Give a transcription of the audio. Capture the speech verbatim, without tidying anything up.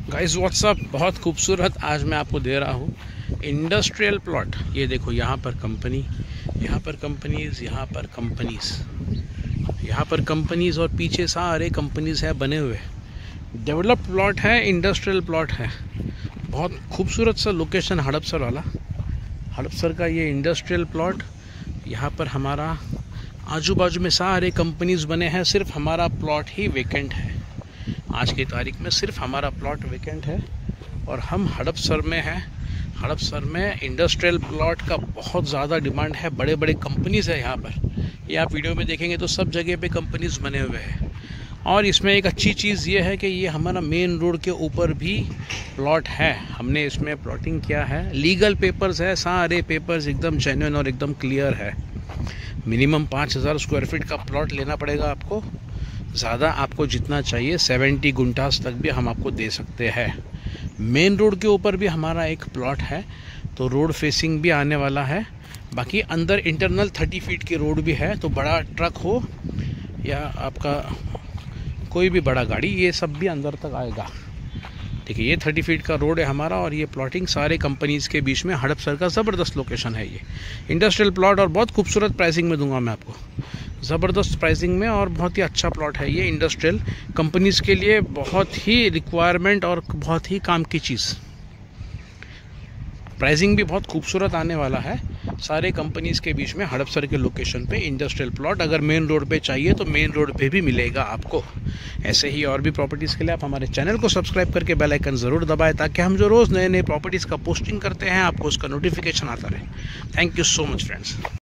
Guys what's up, बहुत खूबसूरत आज मैं आपको दे रहा हूँ इंडस्ट्रियल प्लॉट। ये देखो, यहाँ पर कंपनी, यहाँ पर कंपनीज़, यहाँ पर कंपनीज़, यहाँ पर कंपनीज़ और पीछे सारे कंपनीज़ है बने हुए। डेवलप्ड प्लॉट है, इंडस्ट्रियल प्लॉट है। बहुत खूबसूरत सा लोकेशन हड़पसर वाला, हड़पसर का ये इंडस्ट्रियल प्लॉट। यहाँ पर हमारा आजू बाजू में सारे कंपनीज़ बने हैं, सिर्फ हमारा प्लॉट ही वेकेंट है। आज की तारीख में सिर्फ हमारा प्लॉट वेकेंट है और हम हड़पसर में हैं। हड़पसर में इंडस्ट्रियल प्लॉट का बहुत ज़्यादा डिमांड है, बड़े बड़े कंपनीज़ है यहाँ पर। ये आप वीडियो में देखेंगे तो सब जगह पे कंपनीज़ बने हुए हैं। और इसमें एक अच्छी चीज़ ये है कि ये हमारा मेन रोड के ऊपर भी प्लॉट है। हमने इसमें प्लॉटिंग किया है, लीगल पेपर्स है, सारे पेपर्स एकदम जेन्युइन और एकदम क्लियर है। मिनिमम पाँच हज़ार स्क्वायर फीट का प्लॉट लेना पड़ेगा आपको, ज़्यादा आपको जितना चाहिए सेवेंटी गुंटास तक भी हम आपको दे सकते हैं। मेन रोड के ऊपर भी हमारा एक प्लॉट है, तो रोड फेसिंग भी आने वाला है। बाकी अंदर इंटरनल थर्टी फीट की रोड भी है, तो बड़ा ट्रक हो या आपका कोई भी बड़ा गाड़ी, ये सब भी अंदर तक आएगा। देखिए, ये थर्टी फीट का रोड है हमारा और ये प्लॉटिंग सारे कंपनीज़ के बीच में हड़पसर का ज़बरदस्त लोकेशन है। ये इंडस्ट्रियल प्लॉट और बहुत खूबसूरत प्राइसिंग में दूंगा मैं आपको, ज़बरदस्त प्राइसिंग में, और बहुत ही अच्छा प्लॉट है ये। इंडस्ट्रियल कंपनीज़ के लिए बहुत ही रिक्वायरमेंट और बहुत ही काम की चीज़। प्राइसिंग भी बहुत खूबसूरत आने वाला है। सारे कंपनीज़ के बीच में हड़पसर के लोकेशन पे इंडस्ट्रियल प्लॉट, अगर मेन रोड पे चाहिए तो मेन रोड पे भी मिलेगा आपको। ऐसे ही और भी प्रॉपर्टीज़ के लिए आप हमारे चैनल को सब्सक्राइब करके बेल आइकन ज़रूर दबाएं, ताकि हम जो रोज़ नए नए प्रॉपर्टीज़ का पोस्टिंग करते हैं आपको उसका नोटिफिकेशन आता रहे। Thank you so much friends.